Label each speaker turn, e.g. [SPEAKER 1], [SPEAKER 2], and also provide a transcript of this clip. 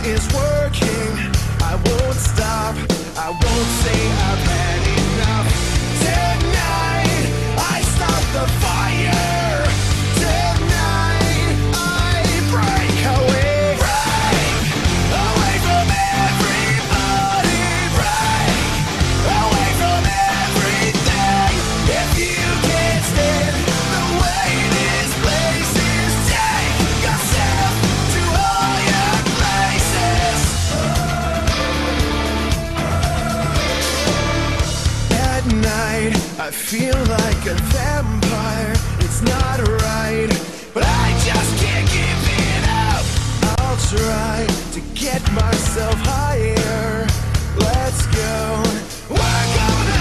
[SPEAKER 1] is working. I won't stop, I won't say I've had enough. Tonight, I start the fire. Tonight, I break away. Break away from everybody. Break away from everything. If you can't stand the way this place is, take yourself to all your places. At night, I feel like a vampire. It's not right, but I just can't give it up. I'll try to get myself higher. Let's go. We're going